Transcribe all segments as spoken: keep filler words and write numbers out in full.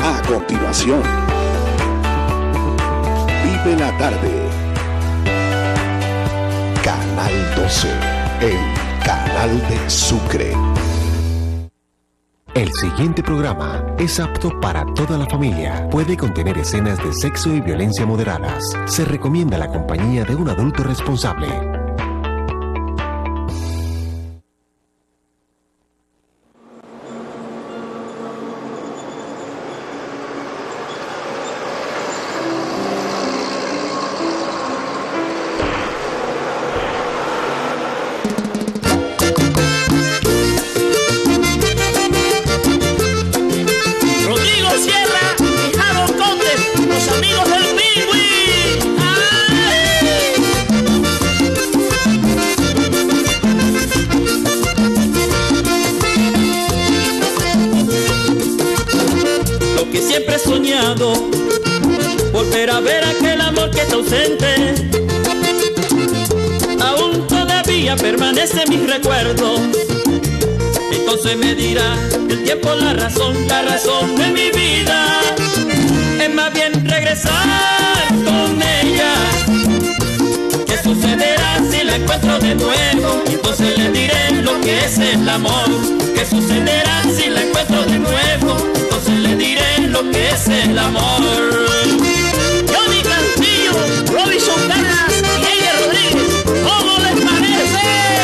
A continuación, Vive la Tarde. Canal doce, el canal de Sucre. El siguiente programa es apto para toda la familia. Puede contener escenas de sexo y violencia moderadas. Se recomienda la compañía de un adulto responsable. Volver a ver aquel amor que está ausente, aún todavía permanece en mis recuerdos. Entonces me dirá el tiempo la razón, la razón de mi vida. Es más bien regresar con ella. ¿Qué sucederá si la encuentro de nuevo? Entonces le diré lo que es el amor. ¿Qué sucederá si la encuentro de nuevo? Entonces le diré lo que es el amor. Johnny Castillo, Robinson Canas y ella Rodríguez, ¿cómo les parece?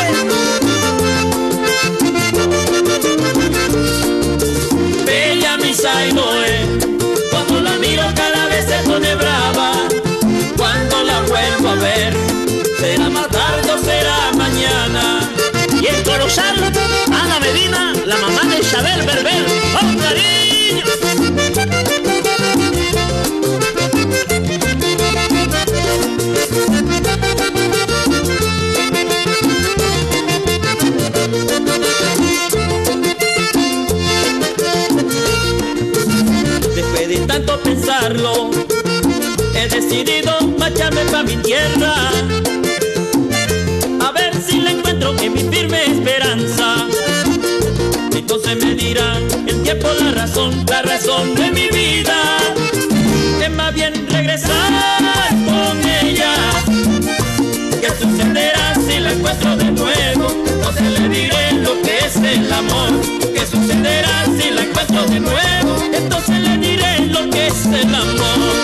Bella misa y Noé, cuando la miro cada vez se pone brava. Cuando la vuelvo a ver, será más tarde o será mañana. Y en Corozal, Ana Medina, la mamá de Isabel Berber, ¡con cariño! Después de tanto pensarlo, he decidido marcharme pa' mi tierra, a ver si la encuentro en mi firme esperanza. Entonces me dirá el tiempo la razón, la razón de mi vida. Es más bien regresar con ella. ¿Qué sucederá si la encuentro de nuevo? Entonces le diré lo que es el amor. ¿Qué sucederá si la encuentro de nuevo? Entonces le diré lo que es el amor.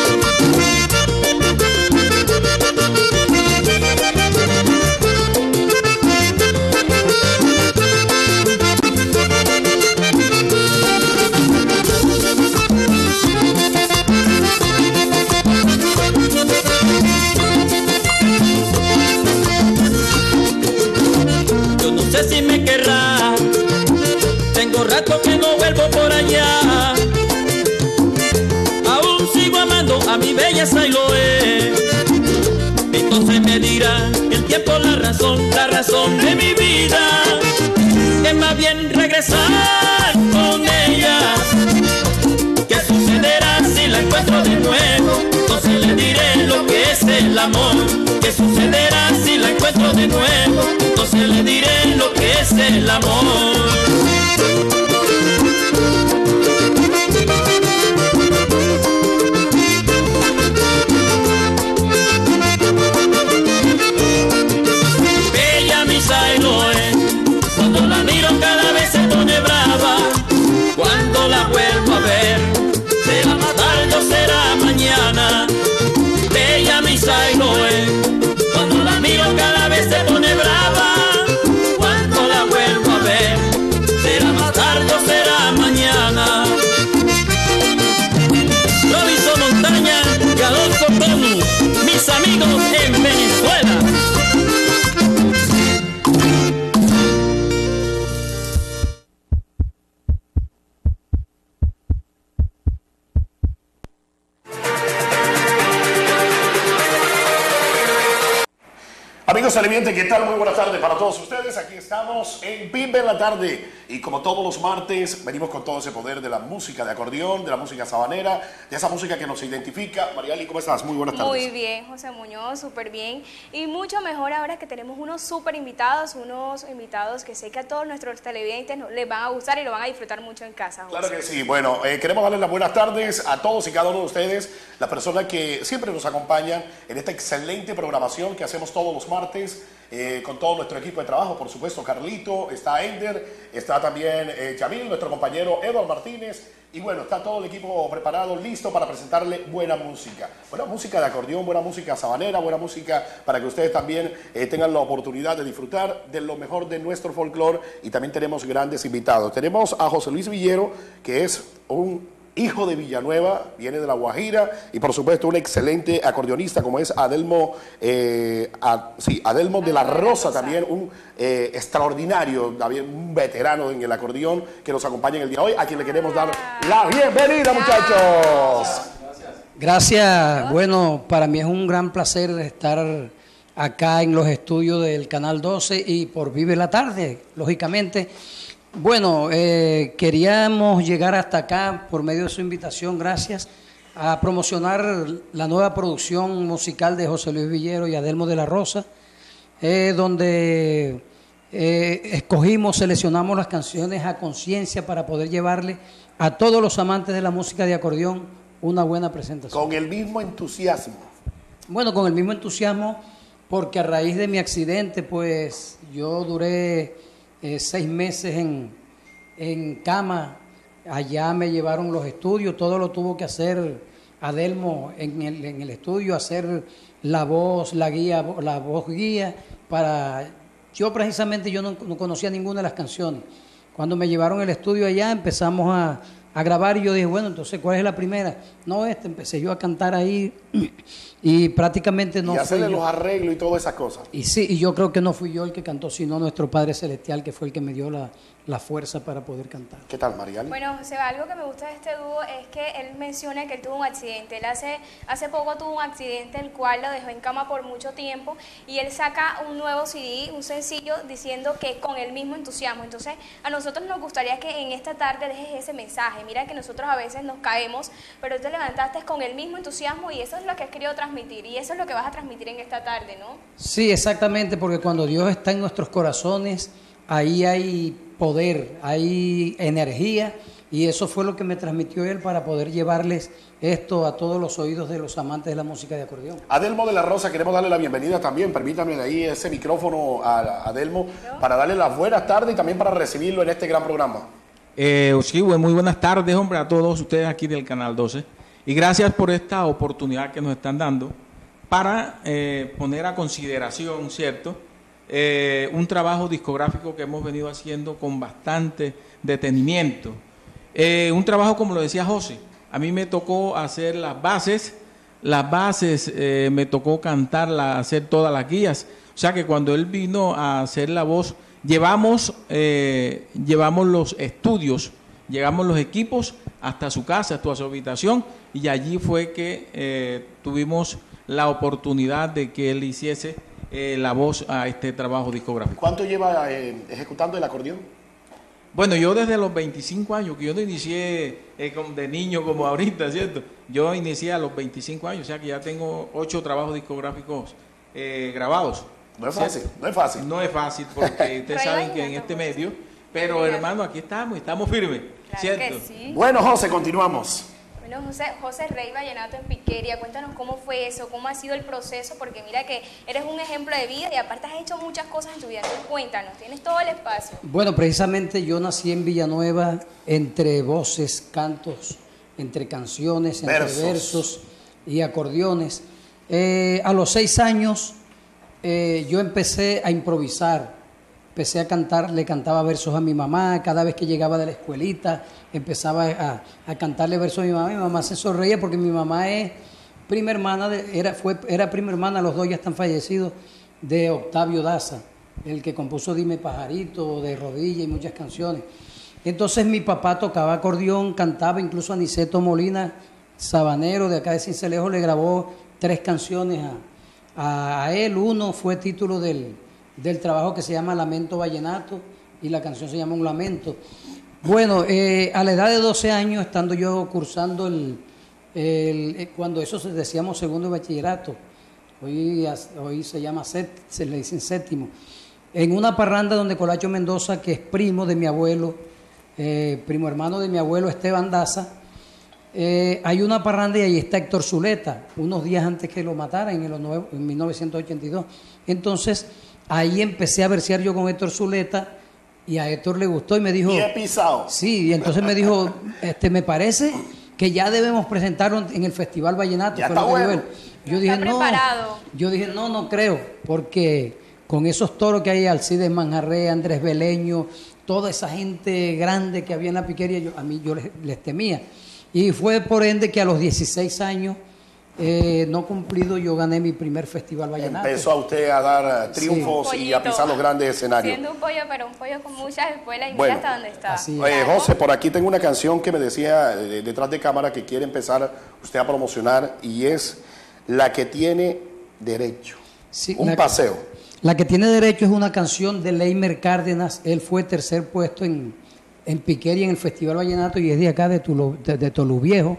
Si me querrá, tengo rato que no vuelvo por allá. Aún sigo amando a mi bella Sailoé. Entonces me dirá el tiempo la razón, la razón de mi vida. Es más bien regresar con ella. ¿Qué sucederá si la encuentro de nuevo? Entonces le diré lo que es el amor. ¿Qué sucederá si la encuentro de nuevo? Entonces le diré lo que es el amor. Bella misa y Noé, cuando la miro cada vez se pone brava. Cuando la vuelvo a ver, será más tarde o será mañana. Bella misa y Noé, cuando la miro cada vez se pone brava. Cuando la vuelvo a ver, Amigos televidentes, ¿qué tal? Muy buenas tardes para todos ustedes. Aquí estamos en Vive en la Tarde y como todos los martes venimos con todo ese poder de la música de acordeón, de la música sabanera, de esa música que nos identifica. Mariali, ¿cómo estás? Muy buenas tardes. Muy bien, José Muñoz, súper bien. Y mucho mejor ahora que tenemos unos súper invitados, unos invitados que sé que a todos nuestros televidentes les van a gustar y lo van a disfrutar mucho en casa, José. Claro que sí. Bueno, eh, queremos darles las buenas tardes a todos y cada uno de ustedes, las personas que siempre nos acompañan en esta excelente programación que hacemos todos los martes, eh, con todo nuestro equipo de trabajo, por supuesto, Carlito, está Ender, está también eh, Yamil, nuestro compañero Eduardo Martínez, y bueno, está todo el equipo preparado, listo para presentarle buena música. Buena música de acordeón, buena música sabanera, buena música para que ustedes también eh, tengan la oportunidad de disfrutar de lo mejor de nuestro folclore, y también tenemos grandes invitados. Tenemos a José Luis Villero, que es un hijo de Villanueva, viene de La Guajira, y por supuesto un excelente acordeonista como es Adelmo, eh, a, sí, Adelmo de la Rosa, también un eh, extraordinario, también un veterano en el acordeón que nos acompaña en el día de hoy, a quien le queremos dar la bienvenida, muchachos. Gracias. Bueno, para mí es un gran placer estar acá en los estudios del Canal doce y por Vive la Tarde, lógicamente. Bueno, eh, queríamos llegar hasta acá por medio de su invitación, gracias, a promocionar la nueva producción musical de José Luis Villero y Adelmo de la Rosa, eh, donde eh, escogimos, seleccionamos las canciones a conciencia para poder llevarle a todos los amantes de la música de acordeón una buena presentación. Con el mismo entusiasmo. Bueno, con el mismo entusiasmo, porque a raíz de mi accidente, pues yo duré Eh, seis meses en, en cama. Allá me llevaron los estudios, todo lo tuvo que hacer Adelmo en el, en el estudio, hacer la voz, la guía, la voz guía para... Yo precisamente yo no, no conocía ninguna de las canciones. Cuando me llevaron el estudio allá empezamos a, a grabar y yo dije, bueno, entonces ¿cuál es la primera? No, este, empecé yo a cantar ahí y prácticamente no y fui hacerle yo. los arreglos y todas esas cosas. Y sí, y yo creo que no fui yo el que cantó, sino nuestro Padre Celestial, que fue el que me dio la, la fuerza para poder cantar. ¿Qué tal, Mariali? Bueno, José, algo que me gusta de este dúo es que él menciona que él tuvo un accidente. Él hace, hace poco tuvo un accidente el cual lo dejó en cama por mucho tiempo y él saca un nuevo C D, un sencillo, diciendo que con el mismo entusiasmo. Entonces, a nosotros nos gustaría que en esta tarde dejes ese mensaje. Mira que nosotros a veces nos caemos, pero tú te levantaste con el mismo entusiasmo y eso es lo que has querido transmitir y eso es lo que vas a transmitir en esta tarde, ¿no? Sí, exactamente, porque cuando Dios está en nuestros corazones, ahí hay poder, hay energía, y eso fue lo que me transmitió él para poder llevarles esto a todos los oídos de los amantes de la música de acordeón. Adelmo de la Rosa, queremos darle la bienvenida también, permítame de ahí ese micrófono a Adelmo, ¿no? Para darle las buenas tardes y también para recibirlo en este gran programa. Eh, sí, muy buenas tardes, hombre, a todos ustedes aquí del Canal doce, y gracias por esta oportunidad que nos están dando para eh, poner a consideración, ¿cierto?, Eh, un trabajo discográfico que hemos venido haciendo con bastante detenimiento. Eh, un trabajo, como lo decía José, a mí me tocó hacer las bases, las bases eh, me tocó cantarla, hacer todas las guías. O sea que cuando él vino a hacer la voz, llevamos, eh, llevamos los estudios, llegamos los equipos hasta su casa, hasta su habitación, y allí fue que eh, tuvimos la oportunidad de que él hiciese Eh, la voz a este trabajo discográfico. ¿Cuánto lleva eh, ejecutando el acordeón? Bueno, yo desde los veinticinco años, que yo no inicié eh, de niño como ahorita, ¿cierto? Yo inicié a los veinticinco años, o sea que ya tengo ocho trabajos discográficos eh, grabados. No es fácil, ¿cierto? no es fácil. No es fácil porque ustedes saben que en este medio, pero hermano, aquí estamos, estamos firmes, claro, ¿cierto? Que sí. Bueno, José, continuamos. Bueno, José, José Rey Vallenato en Piquería, cuéntanos cómo fue eso, cómo ha sido el proceso, porque mira que eres un ejemplo de vida y aparte has hecho muchas cosas en tu vida. Entonces, cuéntanos, tienes todo el espacio. Bueno, precisamente yo nací en Villanueva entre voces, cantos, entre canciones, entre versos, versos y acordeones. Eh, a los seis años eh, yo empecé a improvisar. Empecé a cantar, le cantaba versos a mi mamá, cada vez que llegaba de la escuelita, empezaba a, a cantarle versos a mi mamá. Mi mamá se sonreía porque mi mamá es prima hermana, de, era, fue, era prima hermana, los dos ya están fallecidos, de Octavio Daza, el que compuso Dime Pajarito, De Rodilla y muchas canciones. Entonces mi papá tocaba acordeón, cantaba, incluso Aniceto Molina, sabanero de acá de Cincelejo, le grabó tres canciones a, a, a él. Uno fue título del, del trabajo que se llama Lamento Vallenato y la canción se llama Un Lamento. Bueno, eh, a la edad de doce años, estando yo cursando el, el, el cuando eso se decíamos segundo de bachillerato, hoy, hoy se llama set, se le dicen séptimo, en una parranda donde Colacho Mendoza, que es primo de mi abuelo, eh, primo hermano de mi abuelo Esteban Daza, eh, hay una parranda y ahí está Héctor Zuleta, unos días antes que lo mataran en, el, en mil novecientos ochenta y dos. Entonces, ahí empecé a versear yo con Héctor Zuleta. Y a Héctor le gustó y me dijo... Y he pisado. Sí, y entonces me dijo, este, me parece que ya debemos presentarlo en el Festival Vallenato. Ya fue está lo que bueno. dijo él. Yo dije, Está no, preparado. yo dije, no, no creo, porque con esos toros que hay, Alcides Manjarré, Andrés Beleño, toda esa gente grande que había en la piquería, yo, a mí yo les, les temía. Y fue por ende que a los dieciséis años... Eh, no cumplido, yo gané mi primer Festival Vallenato. Empezó a usted a dar uh, triunfos Sí. y a pisar los grandes escenarios. Siendo un pollo, pero un pollo con muchas escuelas y Bueno, mira hasta dónde está. así es. Oye, José, por aquí tengo una canción que me decía eh, detrás de cámara que quiere empezar usted a promocionar y es La que tiene derecho. Sí, un la- paseo. La que tiene derecho es una canción de Leimer Cárdenas. Él fue tercer puesto en, en Piquería en el Festival Vallenato y es de acá, de, Tulo, de, de Tolú Viejo.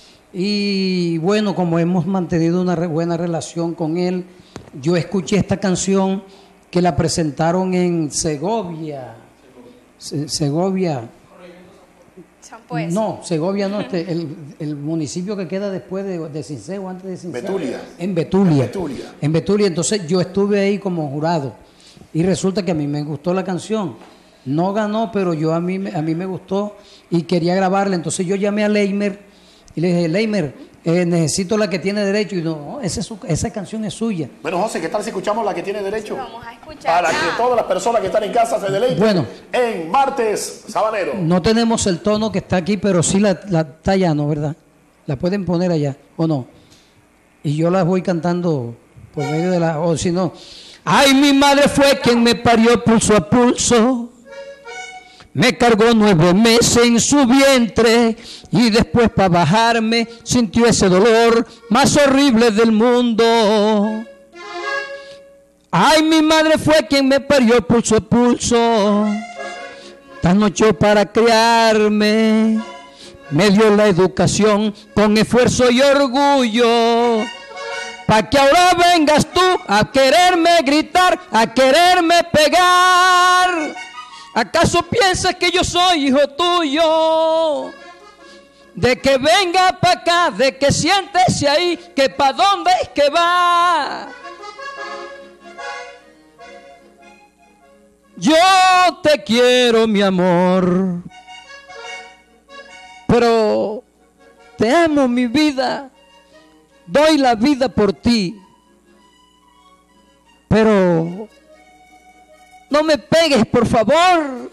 Y bueno, como hemos mantenido una re- buena relación con él, yo escuché esta canción que la presentaron en Segovia. Se- Segovia. San Pues. No, Segovia no, este, el, el municipio que queda después de, de Cinceo, antes de Cinceo. Betulia. En Betulia. En Betulia. En Betulia. Entonces yo estuve ahí como jurado y resulta que a mí me gustó la canción. No ganó, pero yo a mí, me- a mí me gustó y quería grabarla. Entonces yo llamé a Leimer y le dije, Leimer, eh, necesito La que tiene derecho. Y no, no, esa, es su- esa canción es suya. Bueno, José, ¿qué tal si escuchamos La que tiene derecho? Vamos a escuchar. Para que todas las personas que están en casa se deleiten. Bueno. En Martes Sabanero. No tenemos el tono que está aquí, pero sí la, la está allá, ¿no? ¿Verdad? La pueden poner allá, ¿o no? Y yo las voy cantando por medio de la... O si no... Ay, mi madre fue quien me parió pulso a pulso. Me cargó nueve meses en su vientre y después para bajarme sintió ese dolor más horrible del mundo. Ay, mi madre fue quien me parió pulso a pulso. Tan noche para criarme, me dio la educación con esfuerzo y orgullo. Pa' que ahora vengas tú a quererme gritar, a quererme pegar. ¿Acaso piensas que yo soy hijo tuyo? De que venga pa' acá, de que siéntese ahí, que pa' dónde es que va. Yo te quiero, mi amor, pero te amo, mi vida, doy la vida por ti, pero no me pegues, por favor.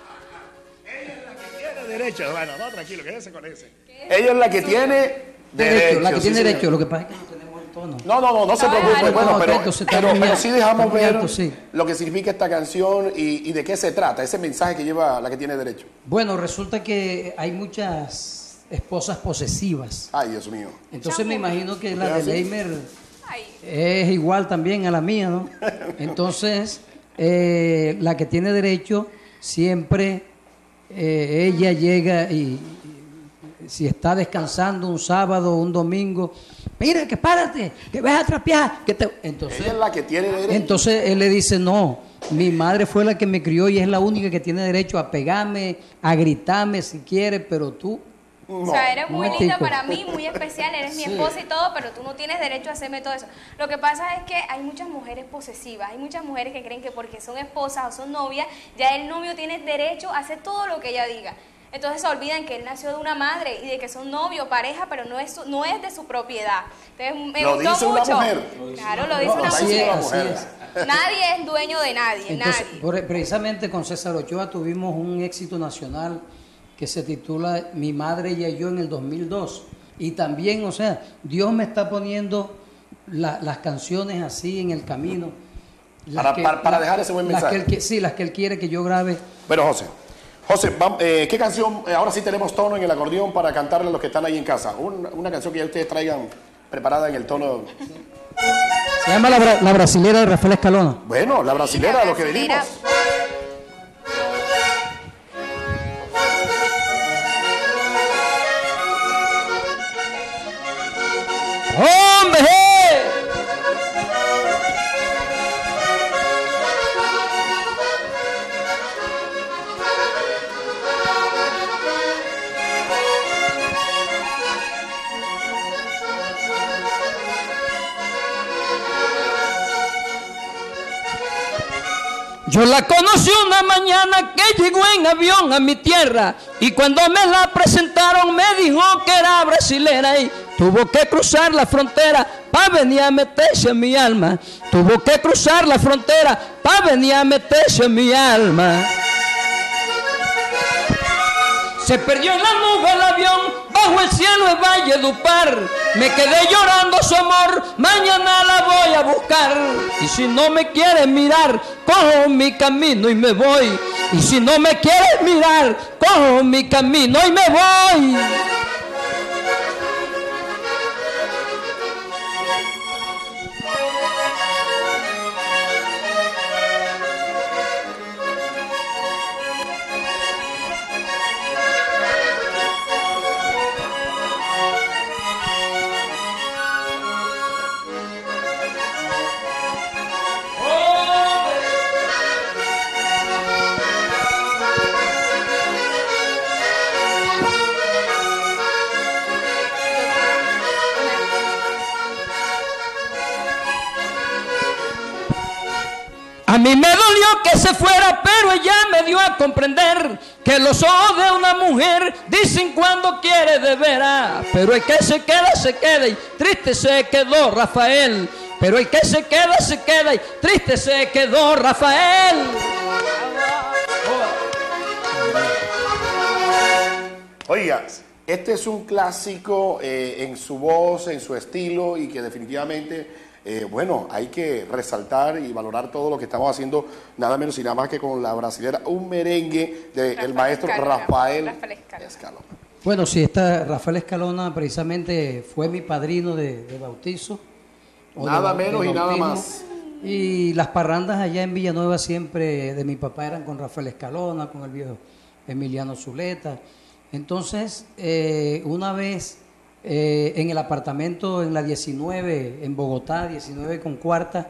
Tiene derecho. Bueno, no, tranquilo, quédese con ese. Ella es la que tiene derecho. La que sí, tiene señor. derecho, lo que pasa es que no tenemos el tono. No, no, no, no se No, preocupe. no, Bueno, no, pero, entonces está pero, muy pero alto, sí dejamos está muy ver alto, sí. lo que significa esta canción y, y de qué se trata, ese mensaje que lleva la que tiene derecho. Bueno, resulta que hay muchas esposas posesivas. Ay, Dios mío. Entonces me imagino que la ¿Qué de hace? Leimer Ay, es igual también a la mía, ¿no? Entonces, eh, la que tiene derecho, siempre eh, ella llega y, y si está descansando un sábado o un domingo, mira, que párate, que vas a trapear. Que te... Entonces, Ella es la que tiene derecho. entonces él le dice, no, mi madre fue la que me crió y es la única que tiene derecho a pegarme, a gritarme si quiere, pero tú... o sea, eres muy Un linda momentico. para mí, muy especial, eres mi Sí. esposa y todo, pero tú no tienes derecho a hacerme todo eso. Lo que pasa es que hay muchas mujeres posesivas, hay muchas mujeres que creen que porque son esposas o son novias, ya el novio tiene derecho a hacer todo lo que ella diga. Entonces se olvidan que él nació de una madre y de que son novio, pareja, pero no es, su- no es de su propiedad. Entonces me Lo gustó dice una mucho. mujer. Claro, lo dice No, una así mujer. es, una así mujer. es. Nadie es dueño de nadie, Entonces, nadie. por- precisamente con César Ochoa tuvimos un éxito nacional que se titula Mi madre y yo en el dos mil dos. Y también, o sea, Dios me está poniendo la- las canciones así en el camino. Las Para- para- para dejar ese buen las mensaje. que él qui- sí, las que él quiere que yo grabe. Bueno, José. José, vam- eh, ¿qué canción? eh, ahora sí tenemos tono en el acordeón para cantarle a los que están ahí en casa. Un- una canción que ya ustedes traigan preparada en el tono. Se llama la, bra la brasilera de Rafael Escalona. Bueno, la brasilera, lo que venimos. ¡Hombre! Yo la conocí una mañana que llegó en avión a mi tierra y cuando me la presentaron me dijo que era brasilera y tuvo que cruzar la frontera para venir a meterse en mi alma. Tuvo que cruzar la frontera para venir a meterse en mi alma. Se perdió en la nube el avión, bajo el cielo de Valledupar. Me quedé llorando su amor, mañana la voy a buscar. Y si no me quieres mirar, cojo mi camino y me voy. Y si no me quieres mirar, cojo mi camino y me voy. A mí me dolió que se fuera, pero ella me dio a comprender que los ojos de una mujer dicen cuando quiere de veras. Pero el que se queda, se queda y triste se quedó Rafael. Pero el que se queda, se queda y triste se quedó Rafael. Oiga, este es un clásico eh, en su voz, en su estilo y que definitivamente... Eh, bueno, hay que resaltar y valorar todo lo que estamos haciendo, nada menos y nada más que con la brasilera, un merengue del maestro Escalona, Rafael, Rafael Escalona. Escalona. Bueno, sí, esta Rafael Escalona precisamente fue mi padrino de, de bautizo. Nada de, menos de y nada más. Y las parrandas allá en Villanueva siempre de mi papá eran con Rafael Escalona, con el viejo Emiliano Zuleta. Entonces, eh, una vez... Eh, en el apartamento en la diecinueve, en Bogotá, diecinueve con cuarta,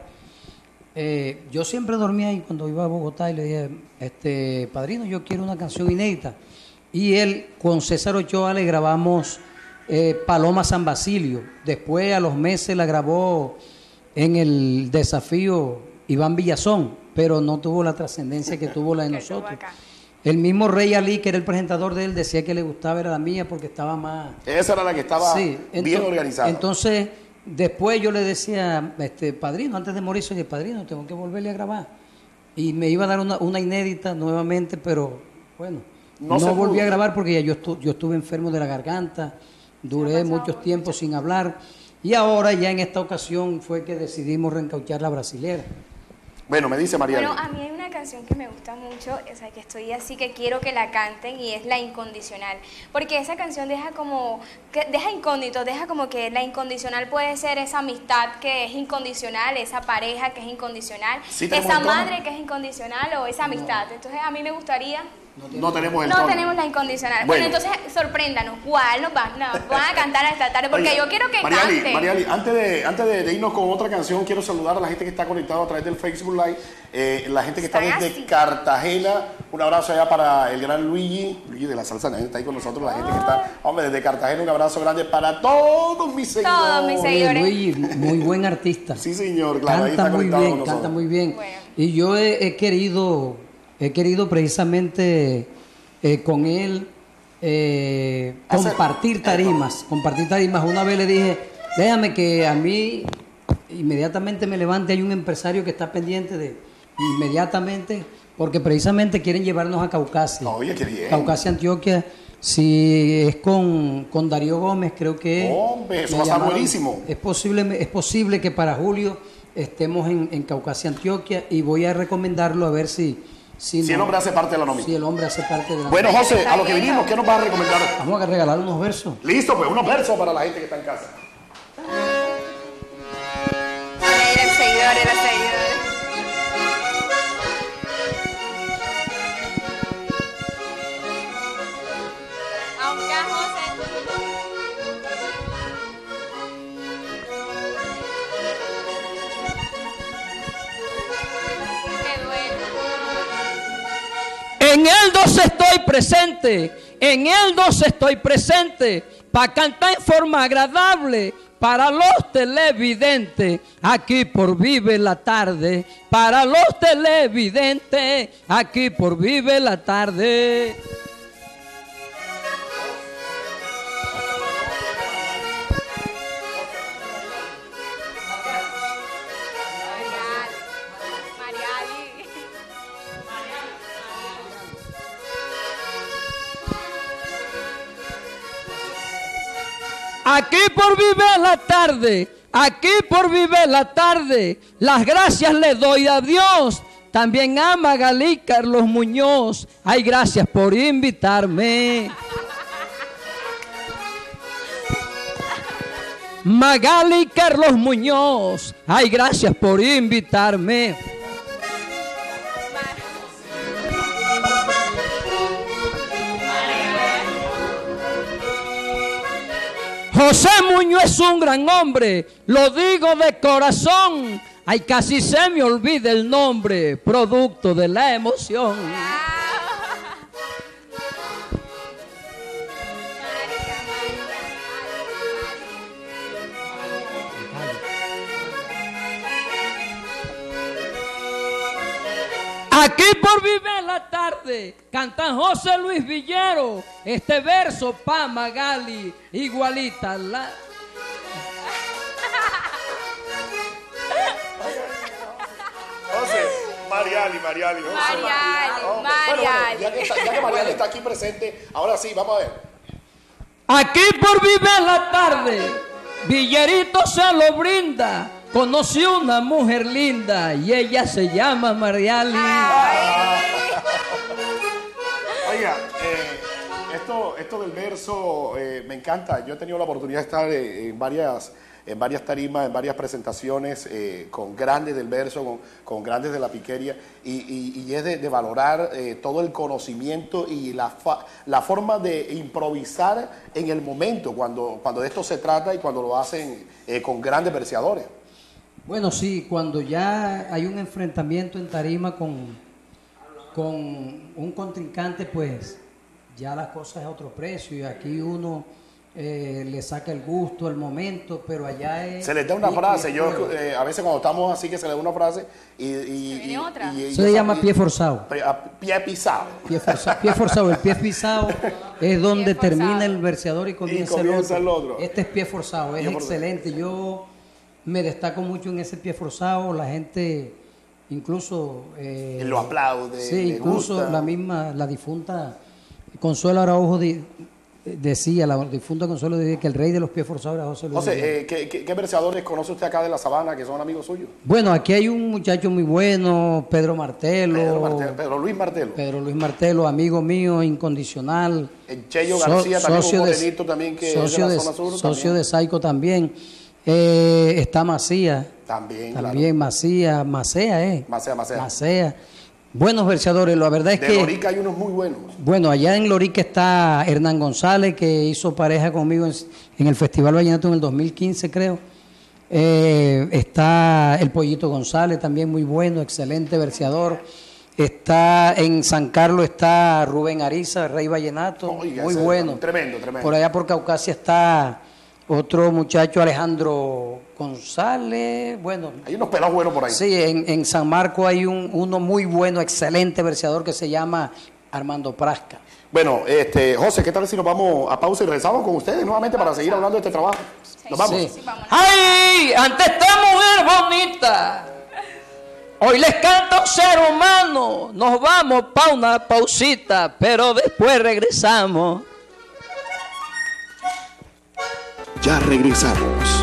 eh, yo siempre dormía ahí cuando iba a Bogotá y le dije, este, padrino, yo quiero una canción inédita. Y él, con César Ochoa, le grabamos eh, Paloma San Basilio. Después, a los meses, la grabó en el desafío Iván Villazón, pero no tuvo la trascendencia que tuvo la de nosotros. El mismo Rey Ali, que era el presentador de él, decía que le gustaba, era la mía porque estaba más... Esa era la que estaba sí, bien entonces, organizada. Entonces, después yo le decía, este padrino, antes de morir, soy el padrino, tengo que volverle a grabar. Y me iba a dar una, una inédita nuevamente, pero bueno, no, no volví a grabar porque ya yo, estu yo estuve enfermo de la garganta, duré muchos tiempos sin hablar. Y ahora ya en esta ocasión fue que decidimos reencauchar la brasilera. Bueno, me dice María. Bueno, a mí hay una canción que me gusta mucho, o sea, que estoy así que quiero que la canten y es La Incondicional. Porque esa canción deja como, que deja incógnito, deja como que la incondicional puede ser esa amistad que es incondicional, esa pareja que es incondicional, sí, esa madre que es incondicional o esa amistad. No. Entonces a mí me gustaría... No tenemos el No tono. tenemos la incondicional. Bueno, bueno entonces sorpréndanos, ¿cuál nos van, nos van a cantar esta tarde? Porque Oiga, yo quiero que Mariali, canten. Mariali, antes, de, antes de, de irnos con otra canción, quiero saludar a la gente que está conectada a través del Facebook Live, eh, la gente que está desde así. Cartagena. Un abrazo allá para el gran Luigi, Luigi de la Salsa, está ahí con nosotros, la gente que está, hombre, desde Cartagena, un abrazo grande para todos mis seguidores. Todos mis seguidores. Luigi, muy buen artista. Sí, señor, claro, canta ahí está muy conectado bien, con nosotros. Canta muy bien. Bueno. Y yo he, he querido, he querido precisamente... Eh, con él eh, compartir tarimas, compartir tarimas. Una vez le dije, déjame que a mí inmediatamente me levante, hay un empresario que está pendiente de inmediatamente, porque precisamente quieren llevarnos a Caucasia. Oye, qué bien. Caucasia, Antioquia, si es con, con Darío Gómez, creo que Hombre, eso va a estar buenísimo. Es posible, es posible que para julio estemos en, en Caucasia, Antioquia, y voy a recomendarlo a ver si Si, si no, el hombre hace parte de la nómina. Si el hombre hace parte de la Bueno, José, a lo que vinimos, ¿qué nos vas a recomendar? Vamos a regalar unos versos. Listo, pues unos versos para la gente que está en casa. Gabriela seguidores. Aunque a José. Qué duele. En el doce estoy presente, en el doce estoy presente, para cantar en forma agradable para los televidentes, aquí por Vive la Tarde, para los televidentes, aquí por Vive la Tarde. Aquí por Vive la Tarde, aquí por Vive la Tarde, las gracias le doy a Dios, también a Magali Carlos Muñoz, ay, gracias por invitarme. Magali Carlos Muñoz, ay, gracias por invitarme. José Muñoz es un gran hombre, lo digo de corazón. Ay, casi se me olvida el nombre, producto de la emoción. Aquí por Vive la Tarde, canta José Luis Villero, este verso pa' Magali, igualita la... José, Mariali, Mariali. José, Mariali, oh, Mariali. Bueno, bueno, ya que, está, ya que Mariali está aquí presente, ahora sí, vamos a ver. Aquí por Vive la Tarde, Villerito se lo brinda. Conocí una mujer linda y ella se llama Mariali. Oiga, eh, esto, esto del verso eh, me encanta. Yo he tenido la oportunidad de estar eh, en varias, en varias tarimas, en varias presentaciones eh, con grandes del verso, con, con grandes de la piquería, y, y, y es de, de valorar eh, todo el conocimiento y la, fa, la forma de improvisar en el momento cuando, cuando de esto se trata y cuando lo hacen eh, con grandes verseadores. Bueno, sí, cuando ya hay un enfrentamiento en tarima con, con un contrincante, pues ya la cosa es a otro precio y aquí uno eh, le saca el gusto, el momento, pero allá es... Se les da una frase, yo eh, a veces cuando estamos así que se les da una frase y... y, y, otra. y, y se le llama pie forzado. Pie, pie pisado. Pie forzado, pie forzado. El pie pisado es donde termina el verseador y comienza, y comienza el, otro. el otro. Este es pie forzado, es pie excelente. forzado. Yo me destaco mucho en ese pie forzado, la gente incluso... Eh, lo aplaude, sí, le incluso gusta. la misma, la difunta Consuelo Araujo di, decía, la difunta Consuelo decía que el rey de los pies forzados era José Luis. José, eh, ¿qué, qué, ¿qué verseadores conoce usted acá de la Sabana que son amigos suyos? Bueno, aquí hay un muchacho muy bueno, Pedro Martelo. Pedro, Martelo, Pedro Luis Martelo. Pedro Luis Martelo, amigo mío, incondicional. El Cheyo García, so, también un de, morenito también que socio es de la de, zona sur. Socio también. de Saico también. Eh, está Macías. También, También claro. Macías, Macea, ¿eh? Macea, Macea. Macea. Buenos verseadores, la verdad es de que... De Lorica hay unos muy buenos. Bueno, allá en Lorica está Hernán González, que hizo pareja conmigo en, en el Festival Vallenato en el dos mil quince, creo. Eh, está el Pollito González, también muy bueno, excelente verseador. Está en San Carlos está Rubén Ariza, Rey Vallenato, Oiga, muy ese, bueno. Tremendo, tremendo. Por allá por Caucasia está otro muchacho, Alejandro González, bueno. Hay unos pelados buenos por ahí. Sí, en, en San Marco hay un, uno muy bueno, excelente verseador que se llama Armando Prasca. Bueno, este, José, ¿qué tal si nos vamos a pausa y regresamos con ustedes nuevamente para seguir hablando de este trabajo? Nos vamos. Sí. Sí, vámonos. ¡Ay! Ante esta mujer bonita, hoy les canto ser humano, nos vamos pa' una pausita, pero después regresamos. Ya regresamos.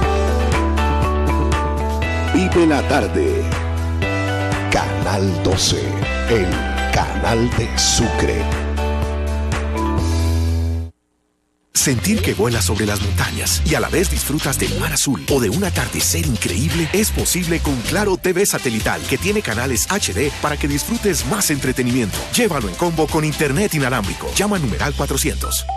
Vive la tarde. Canal doce, el canal de Sucre. Sentir que vuelas sobre las montañas y a la vez disfrutas del mar azul o de un atardecer increíble es posible con Claro T V satelital, que tiene canales H D para que disfrutes más entretenimiento. Llévalo en combo con internet inalámbrico. Llama al numeral cuatrocientos.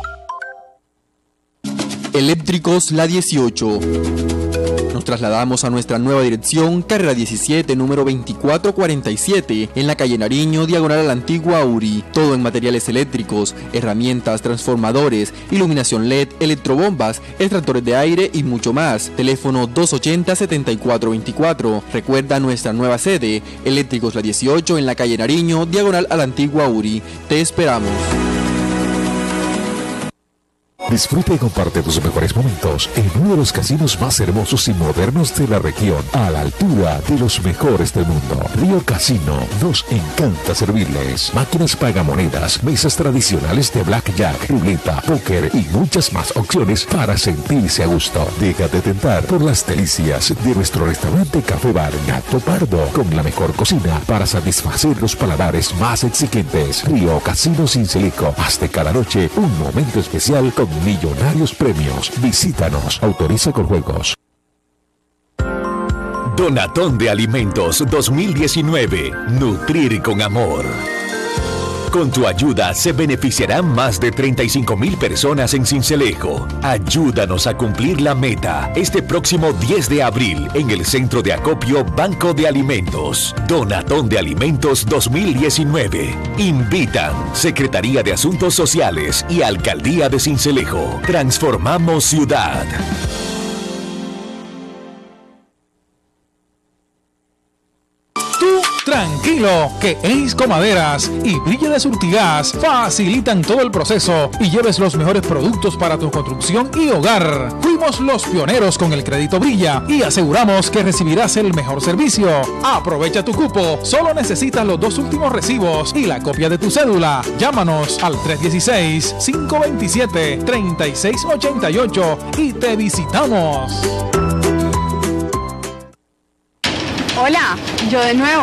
Eléctricos La dieciocho. Nos trasladamos a nuestra nueva dirección, carrera diecisiete, número veinticuatro cuarenta y siete, en la calle Nariño, diagonal a la antigua Uri. Todo en materiales eléctricos, herramientas, transformadores, iluminación L E D, electrobombas, extractores de aire y mucho más. Teléfono dos ochenta, setenta y cuatro veinticuatro. Recuerda nuestra nueva sede, Eléctricos La dieciocho, en la calle Nariño, diagonal a la antigua Uri. Te esperamos. Disfruta y comparte tus mejores momentos en uno de los casinos más hermosos y modernos de la región, a la altura de los mejores del mundo. Río Casino, nos encanta servirles. Máquinas pagamonedas, mesas tradicionales de blackjack, ruleta, póker y muchas más opciones para sentirse a gusto. Déjate tentar por las delicias de nuestro restaurante Café Bar Gato Pardo, con la mejor cocina para satisfacer los paladares más exigentes. Río Casino Sincelejo, haz de cada noche un momento especial con millonarios premios. Visítanos. Autoriza con juegos. Donatón de Alimentos dos mil diecinueve. Nutrir con amor. Con tu ayuda se beneficiarán más de treinta y cinco mil personas en Sincelejo. Ayúdanos a cumplir la meta este próximo diez de abril en el Centro de Acopio Banco de Alimentos. Donatón de Alimentos dos mil diecinueve. Invitan Secretaría de Asuntos Sociales y Alcaldía de Sincelejo. Transformamos ciudad. Tranquilo, que Eisco Maderas y Brilla de Surtigas facilitan todo el proceso y lleves los mejores productos para tu construcción y hogar. Fuimos los pioneros con el crédito Brilla y aseguramos que recibirás el mejor servicio. Aprovecha tu cupo, solo necesitas los dos últimos recibos y la copia de tu cédula. Llámanos al tres uno seis, cinco dos siete, tres seis ocho ocho y te visitamos. Hola, yo de nuevo.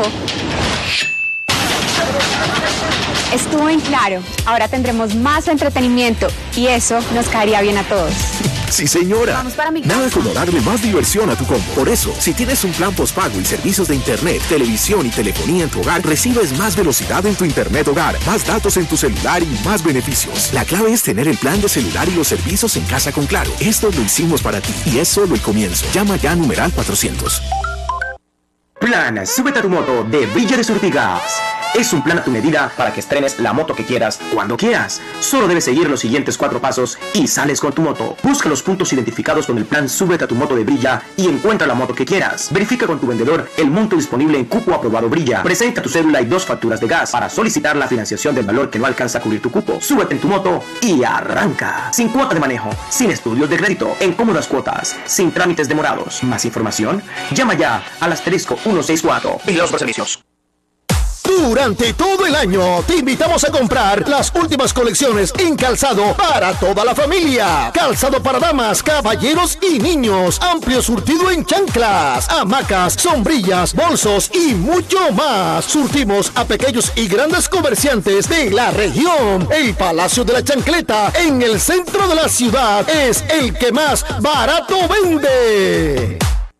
Estuvo en Claro. Ahora tendremos más entretenimiento y eso nos caería bien a todos. Sí, señora. Vamos para mi casa. Nada como darle más diversión a tu combo. Por eso, si tienes un plan postpago y servicios de internet, televisión y telefonía en tu hogar, recibes más velocidad en tu internet hogar, más datos en tu celular y más beneficios. La clave es tener el plan de celular y los servicios en casa con Claro. Esto lo hicimos para ti y es solo el comienzo. Llama ya a numeral cuatrocientos. Plan Súbete a tu moto de Brilla de Surtigas. Es un plan a tu medida para que estrenes la moto que quieras, cuando quieras. Solo debes seguir los siguientes cuatro pasos y sales con tu moto. Busca los puntos identificados con el plan Súbete a tu moto de Brilla y encuentra la moto que quieras. Verifica con tu vendedor el monto disponible en cupo aprobado Brilla. Presenta tu cédula y dos facturas de gas para solicitar la financiación del valor que no alcanza a cubrir tu cupo. Súbete en tu moto y arranca. Sin cuota de manejo, sin estudios de crédito, en cómodas cuotas, sin trámites demorados. Más información, llama ya al asterisco ciento sesenta y cuatro. Vigilados por servicios. Durante todo el año te invitamos a comprar las últimas colecciones en calzado para toda la familia. Calzado para damas, caballeros y niños. Amplio surtido en chanclas, hamacas, sombrillas, bolsos y mucho más. Surtimos a pequeños y grandes comerciantes de la región. El Palacio de la Chancleta en el centro de la ciudad es el que más barato vende.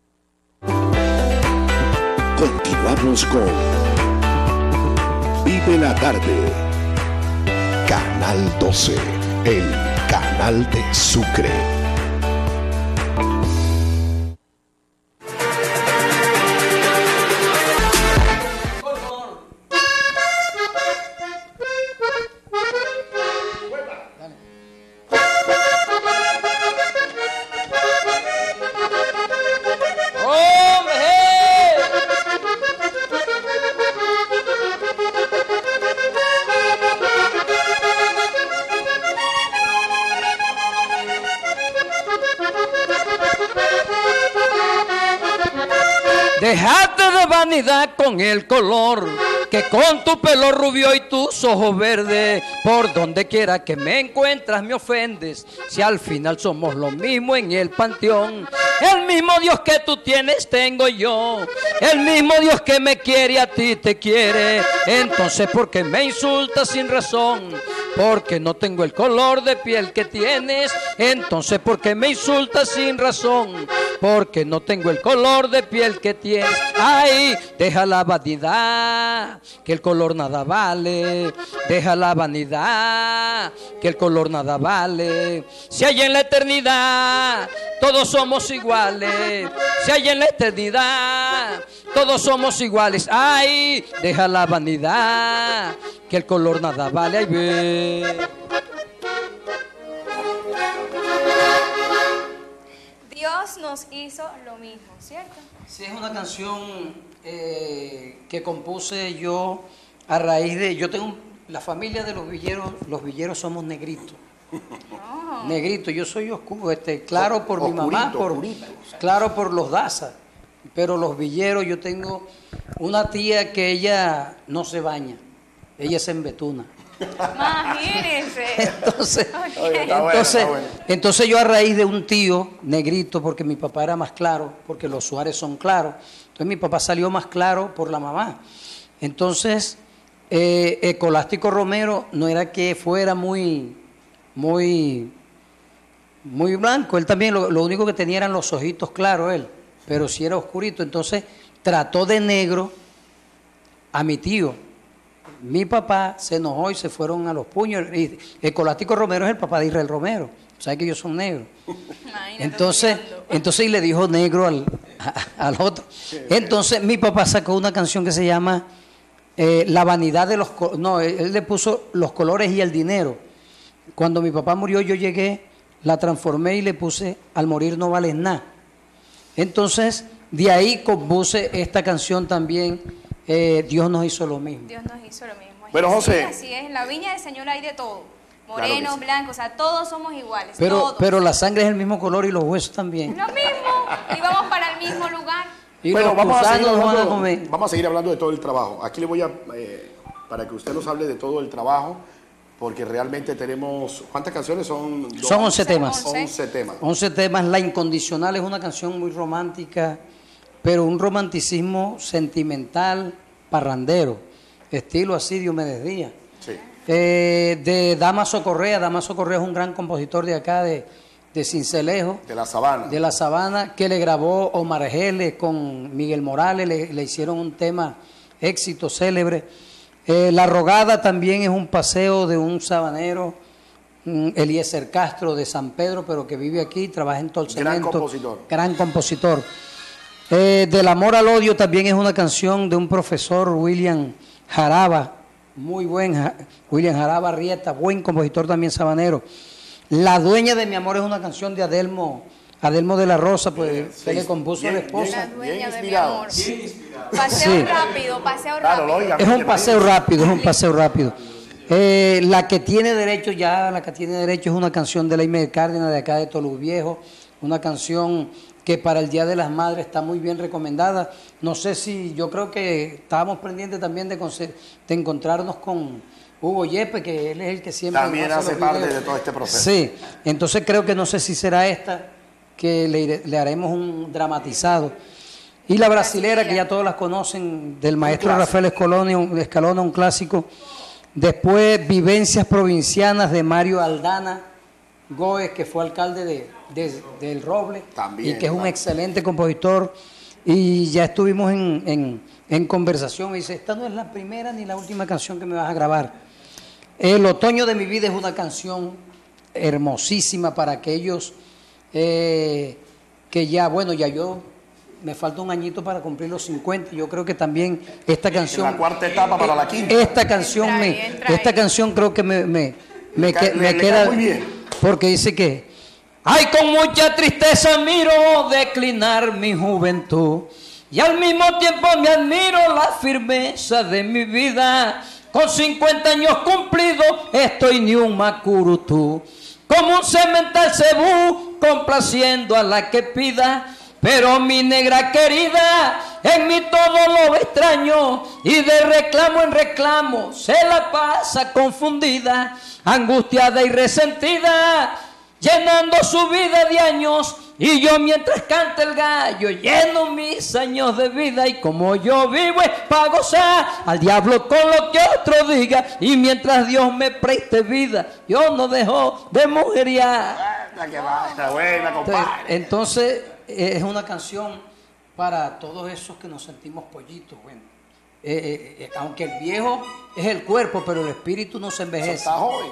Continuamos con Vive la Tarde. Canal doce, el canal de Sucre. Dejate de vanidad con el color, que con tu pelo rubio y tus ojos verdes, por donde quiera que me encuentras me ofendes. Si al final somos lo mismo en el panteón, el mismo Dios que tú tienes tengo yo, el mismo Dios que me quiere a ti te quiere. Entonces ¿por qué me insultas sin razón? porque no tengo el color de piel que tienes. Entonces, ¿por qué me insultas sin razón? Porque no tengo el color de piel que tienes. Ay, deja la vanidad, que el color nada vale. Deja la vanidad, que el color nada vale. Si hay en la eternidad, todos somos iguales. Si hay en la eternidad, todos somos iguales. Ay, deja la vanidad, que el color nada vale. Ay, ve. Dios nos hizo lo mismo, ¿cierto? Sí, es una canción eh, que compuse yo a raíz de... Yo tengo un- la familia de los villeros, los villeros somos negritos. Oh. Negrito, yo soy oscuro, este, claro por mi mamá, Oscurito, por, oscurito. claro por los Daza, pero los villeros, yo tengo una tía que ella no se baña, ella se embetuna. Imagínense. Entonces, Ok. Oye, está bueno, entonces, está bueno. entonces yo a raíz de un tío negrito, porque mi papá era más claro, porque los Suárez son claros, entonces mi papá salió más claro por la mamá. Entonces, eh, Escolástico Romero no era que fuera muy, muy, muy blanco, él también lo, lo único que tenía eran los ojitos claros él, pero sí era oscurito, entonces trató de negro a mi tío. Mi papá se enojó y se fueron a los puños. Y Escolástico Romero es el papá de Israel Romero. ¿Sabes que ellos son negros? Entonces, entonces y le dijo negro al, a- al otro. Entonces mi papá sacó una canción que se llama eh, La vanidad de los... co- No, él, él le puso Los colores y el dinero. Cuando mi papá murió yo llegué, la transformé y le puse Al morir no vales nada. Entonces de ahí compuse esta canción también, eh, Dios nos hizo lo mismo. Dios nos hizo lo mismo. Es Pero, así, José. Así es, en la viña del Señor hay de todo. Claro que Morenos, sí. blancos, o sea, todos somos iguales. Pero, todos. pero la sangre es el mismo color y los huesos también. Lo mismo. Y vamos para el mismo lugar. Y Bueno, los vamos a, seguir gusanos van a hablando, comer. vamos a seguir hablando de todo el trabajo. Aquí le voy a, eh, para que usted nos hable de todo el trabajo, porque realmente tenemos, ¿cuántas canciones son? Dos- Son once temas. once temas. once temas. La Incondicional es una canción muy romántica, pero un romanticismo sentimental, parrandero, estilo así Diomedes Díaz. Sí. Eh, de Damaso Correa. Damaso Correa es un gran compositor de acá, de, de Cincelejo, De la sabana. de La Sabana, que le grabó Omar Geles con Miguel Morales, le, le hicieron un tema éxito célebre. Eh, La Rogada también es un paseo de un sabanero, mm, Eliezer Castro de San Pedro, pero que vive aquí, trabaja en Tolcemento. Gran compositor. Gran compositor. Eh, Del amor al odio también es una canción de un profesor, William Jaraba, muy buen, Ja- William Jaraba Rieta, buen compositor también sabanero. La dueña de mi amor es una canción de Adelmo, Adelmo de la Rosa, pues Sí, que le compuso bien, a la esposa. La dueña bien de mi inspirado. amor. Paseo Sí. rápido, paseo Claro, rápido. lógica. Es un paseo rápido, es un paseo rápido. Eh, la que tiene derecho ya, la que tiene derecho es una canción de Laime Cárdenas de acá de Tolú Viejo, una canción que para el Día de las Madres está muy bien recomendada. No sé si, yo creo que estábamos pendientes también de, conse- de encontrarnos con Hugo Yepe, que él es el que siempre También nos hace los parte videos. de todo este proceso. Sí, entonces creo que no sé si será esta, que le, iré- le haremos un dramatizado. Y la brasilera, que ya todos las conocen, del maestro clásico. Rafael Escolona, un, Escalona, un clásico. Después, Vivencias Provincianas de Mario Aldana Goes, que fue alcalde de, de- del Roble, También, y que es un claro. excelente compositor. Y ya estuvimos en, en, en conversación. Me dice, esta no es la primera ni la última canción que me vas a grabar. El otoño de mi vida es una canción hermosísima para aquellos eh, que ya, bueno, ya yo me falta un añito para cumplir los cincuenta. Yo creo que también esta canción, En la cuarta etapa para la quinta. esta canción Entra ahí, me, entra esta ahí. canción creo que me, me, me, Le ca- que- le- me le queda cae muy bien. porque dice que ay, con mucha tristeza miro declinar mi juventud y al mismo tiempo me admiro la firmeza de mi vida. Con cincuenta años cumplidos estoy ni un macurutú, como un cemental cebú complaciendo a la que pida. Pero mi negra querida, en mí todo lo extraño y de reclamo en reclamo se la pasa confundida, angustiada y resentida, llenando su vida de años Y yo mientras canta el gallo lleno mis años de vida, y como yo vivo es para gozar al diablo con lo que otro diga, y mientras Dios me preste vida yo no dejo de mujeriar. Está buena, compadre. Entonces, entonces es una canción para todos esos que nos sentimos pollitos. Bueno, eh, eh, eh, aunque el viejo es el cuerpo, pero el espíritu no se envejece. Está joven.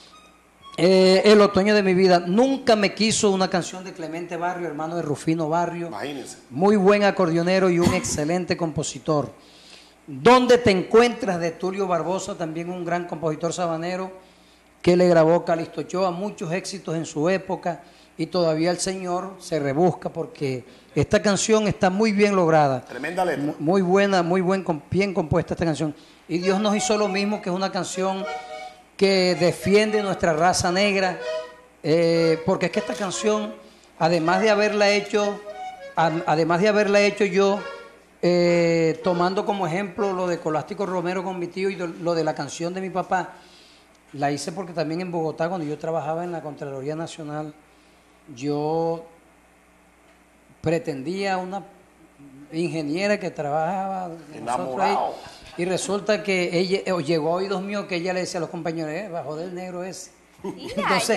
Eh, el otoño de mi vida. Nunca me quiso, una canción de Clemente Barrio, hermano de Rufino Barrio. Imagínense. Muy buen acordeonero y un excelente compositor. ¿Dónde te encuentras? De Tulio Barbosa, también un gran compositor sabanero que le grabó Calixto Ochoa, muchos éxitos en su época, y todavía el señor se rebusca porque esta canción está muy bien lograda. Tremenda letra. Muy buena, muy buen, bien compuesta esta canción. Y Dios nos hizo lo mismo, que es una canción que defiende nuestra raza negra, eh, porque es que esta canción, además de haberla hecho, además de haberla hecho yo, eh, tomando como ejemplo lo de Colástico Romero con mi tío y lo de la canción de mi papá, la hice porque también en Bogotá, cuando yo trabajaba en la Contraloría Nacional, yo pretendía una ingeniera que trabajaba con nosotros ahí, y resulta que ella llegó a oídos míos que ella le decía a los compañeros, eh, bajo del negro ese. Entonces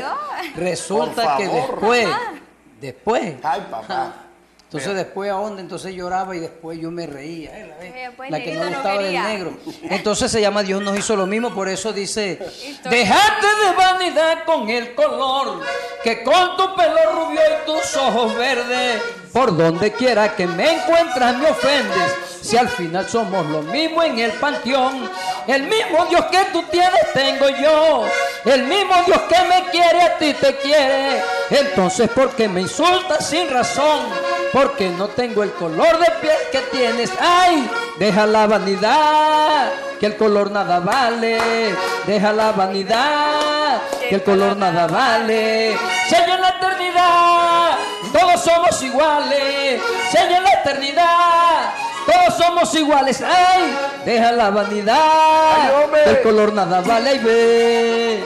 resulta que después, después, ay, papá. Entonces Mira. después a dónde, entonces lloraba y después yo me reía, eh, la, vez, pues la que no gustaba no del negro. Entonces se llama Dios nos hizo lo mismo, por eso dice, dejate de vanidad con el color, que con tu pelo rubio y tus ojos verdes, por donde quiera que me encuentras me ofendes, si al final somos lo mismo en el panteón. El mismo Dios que tú tienes tengo yo, el mismo Dios que me quiere a ti te quiere. Entonces ¿por qué me insultas sin razón? Porque no tengo el color de piel que tienes. Ay, deja la vanidad, que el color nada vale. Deja la vanidad, que el color nada vale. Señor, en la eternidad todos somos iguales. Señor, en la eternidad todos somos iguales. Ay, deja la vanidad, que el color nada vale. Ay, ve.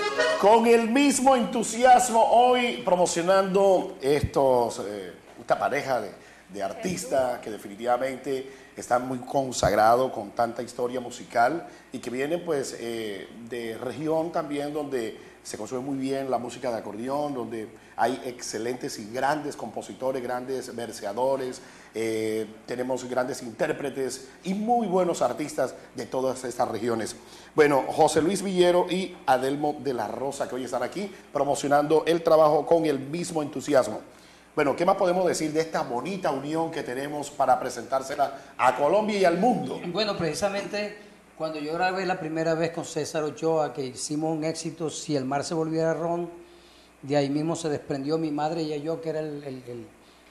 Con el mismo entusiasmo hoy promocionando estos... Eh, esta pareja de, de artistas que definitivamente están muy consagrados con tanta historia musical y que vienen pues eh, de región también donde se consume muy bien la música de acordeón, donde hay excelentes y grandes compositores, grandes verseadores, eh, tenemos grandes intérpretes y muy buenos artistas de todas estas regiones. Bueno, José Luis Villero y Adelmo de la Rosa, que hoy están aquí promocionando el trabajo con el mismo entusiasmo. Bueno, ¿qué más podemos decir de esta bonita unión que tenemos para presentársela a Colombia y al mundo? Bueno, precisamente cuando yo grabé la primera vez con César Ochoa, que hicimos un éxito, Si el mar se volviera ron, de ahí mismo se desprendió Mi madre y yo, que era el, el, el,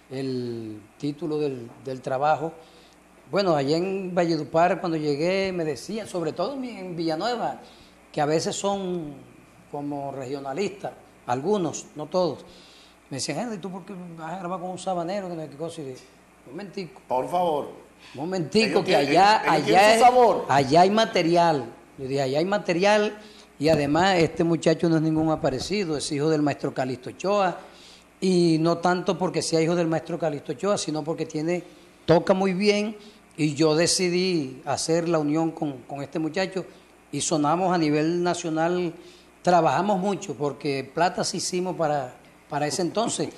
el título del, del trabajo. Bueno, allá en Valledupar, cuando llegué, me decían, sobre todo en Villanueva, que a veces son como regionalistas, algunos, no todos. Me decían, Henry, ¿tú por qué vas a grabar con un sabanero? Que no hay qué cosa. Y dije, un momentico. Por favor. Un momentico, que allá, ellos, ellos allá, es, sabor. allá hay material. Yo dije, allá hay material. Y además, este muchacho no es ningún aparecido, es hijo del maestro Calixto Ochoa. Y no tanto porque sea hijo del maestro Calixto Ochoa, sino porque tiene, toca muy bien. Y yo decidí hacer la unión con, con este muchacho. Y sonamos a nivel nacional, trabajamos mucho, porque plata sí hicimos para... Para ese entonces,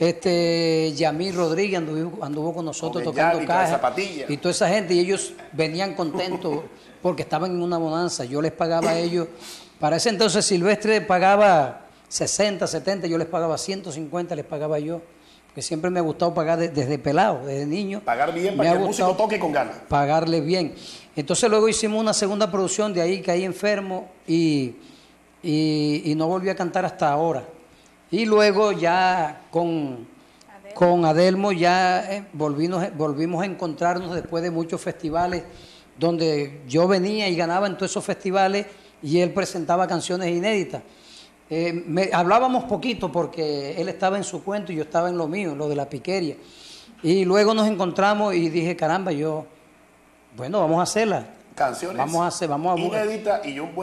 este Yamil Rodríguez anduvo, anduvo con nosotros con tocando cajas y toda esa gente, y ellos venían contentos porque estaban en una bonanza. Yo les pagaba a ellos, para ese entonces Silvestre pagaba sesenta, setenta, yo les pagaba ciento cincuenta, les pagaba yo, porque siempre me ha gustado pagar de, desde pelado, desde niño. Pagar bien para que el músico toque con ganas. Pagarle bien. Entonces luego hicimos una segunda producción, de ahí caí enfermo y, y, y no volví a cantar hasta ahora. Y luego ya con, Adelmo. con Adelmo ya eh, volvimos, volvimos a encontrarnos después de muchos festivales donde yo venía y ganaba en todos esos festivales y él presentaba canciones inéditas. Eh, me, hablábamos poquito porque él estaba en su cuento y yo estaba en lo mío, lo de la piquería. Y luego nos encontramos y dije, caramba, yo, bueno, vamos a hacerla. Canciones vamos a hacer, vamos a inéditas y un buen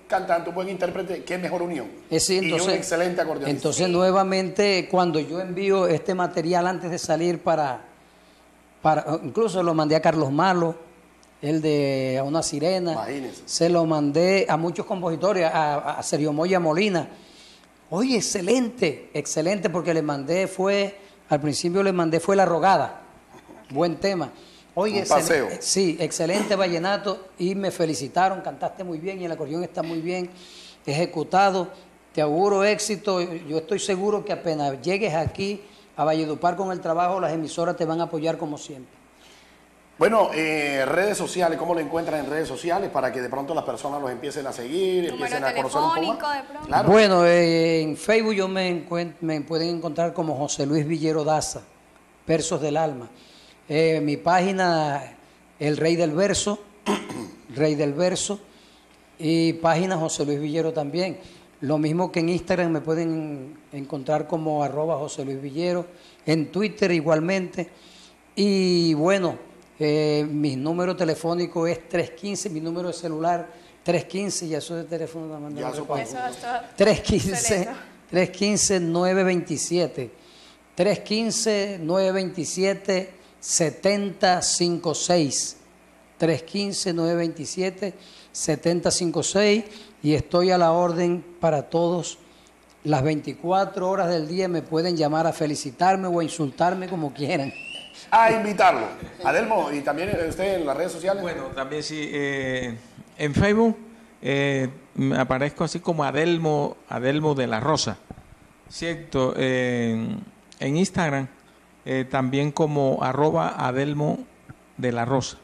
cantante, un buen intérprete, qué mejor unión. Es sí, entonces, y un excelente acordeonista. Entonces, sí. nuevamente, cuando yo envío este material antes de salir para, para incluso lo mandé a Carlos Malo, el de A una sirena. Imagínense. Se lo mandé a muchos compositores, a, a Sergio Moya Molina. Oye, excelente, excelente, porque le mandé fue, al principio le mandé fue La Rogada. Buen tema. Oye, un paseo. Excel, sí, excelente vallenato y me felicitaron, cantaste muy bien y el acordeón está muy bien ejecutado. Te auguro éxito. Yo estoy seguro que apenas llegues aquí a Valledupar con el trabajo, las emisoras te van a apoyar como siempre. Bueno, eh, redes sociales, ¿cómo lo encuentran en redes sociales para que de pronto las personas los empiecen a seguir, empiecen a conocer un poco más? De pronto. Claro. Bueno, eh, en Facebook yo me, me pueden encontrar como José Luis Villero Daza, Versos del Alma. Eh, mi página, El Rey del Verso, Rey del Verso, y página José Luis Villero también. Lo mismo que en Instagram me pueden encontrar como arroba José Luis Villero, en Twitter igualmente. Y bueno, eh, mi número telefónico es tres uno cinco, mi número de celular tres uno cinco, y eso de teléfono también. tres uno cinco, tres uno cinco, nueve dos siete, tres uno cinco, nueve dos siete, siete cero cinco seis, tres uno cinco, nueve dos siete, siete cero cinco seis, y estoy a la orden para todos. Las veinticuatro horas del día me pueden llamar a felicitarme o a insultarme como quieran. A invitarlo. Adelmo, ¿y también usted en las redes sociales? Bueno, también sí. Eh, en Facebook eh, me aparezco así como Adelmo, Adelmo de la Rosa. Cierto. Eh, en Instagram eh, también como arroba Adelmo de la Rosa.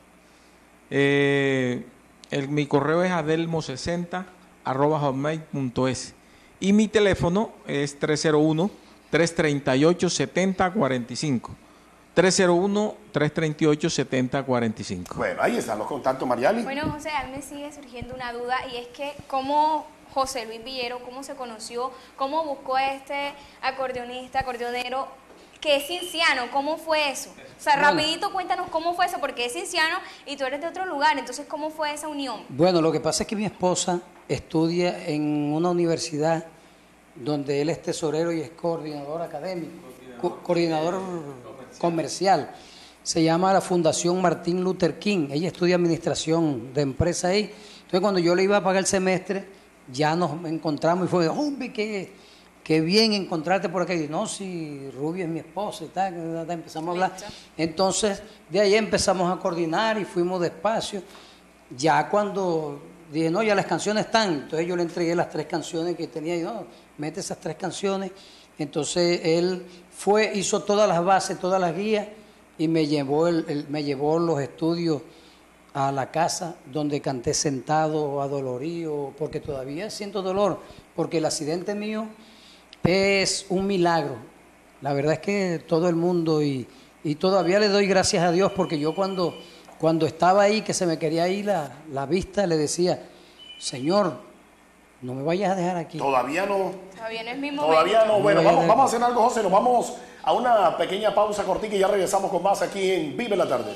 Eh, el, mi correo es adelmo sesenta arroba hotmail punto es. Y mi teléfono es tres cero uno, tres tres ocho, siete cero cuatro cinco. tres cero uno, tres tres ocho, siete cero cuatro cinco. Bueno, ahí están los contactos, Mariali. Bueno, José, a mí me sigue surgiendo una duda, y es que cómo José Luis Villero, cómo se conoció, cómo buscó a este acordeonista, acordeonero, que es cinciano, ¿cómo fue eso? O sea, bueno, rapidito cuéntanos cómo fue eso, porque es cinciano y tú eres de otro lugar, entonces ¿cómo fue esa unión? Bueno, lo que pasa es que mi esposa estudia en una universidad donde él es tesorero y es coordinador académico, co coordinador comercial. Se llama la Fundación Martin Luther King. Ella estudia administración de empresa ahí. Entonces, cuando yo le iba a pagar el semestre, ya nos encontramos y fue, hombre, qué, qué bien encontrarte por aquí. No, si Rubio es mi esposa y tal, empezamos a hablar. Entonces, de ahí empezamos a coordinar y fuimos despacio. Ya cuando dije, no, ya las canciones están, entonces yo le entregué las tres canciones que tenía y no, mete esas tres canciones. Entonces él fue, hizo todas las bases, todas las guías, y me llevó, el, el, me llevó los estudios a la casa donde canté sentado, adolorido, porque todavía siento dolor, porque el accidente mío es un milagro. La verdad es que todo el mundo, y, y todavía le doy gracias a Dios, porque yo cuando, cuando estaba ahí, que se me quería ir la, la vista, le decía, Señor, no me vayas a dejar aquí. Todavía no. Todavía no es mi momento. Todavía no. Bueno, vamos, vamos a hacer algo, José. Nos vamos a una pequeña pausa cortica y ya regresamos con más aquí en Vive la Tarde.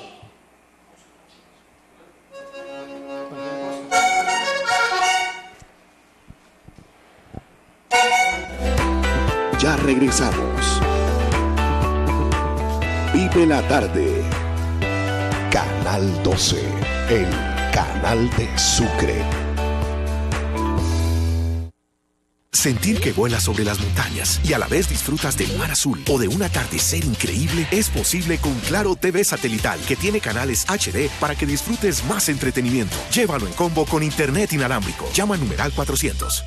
Ya regresamos. Vive la Tarde. Canal doce, el canal de Sucre. Sentir que vuelas sobre las montañas y a la vez disfrutas del mar azul o de un atardecer increíble es posible con Claro T V satelital, que tiene canales H D para que disfrutes más entretenimiento. Llévalo en combo con internet inalámbrico. Llama al numeral cuatrocientos.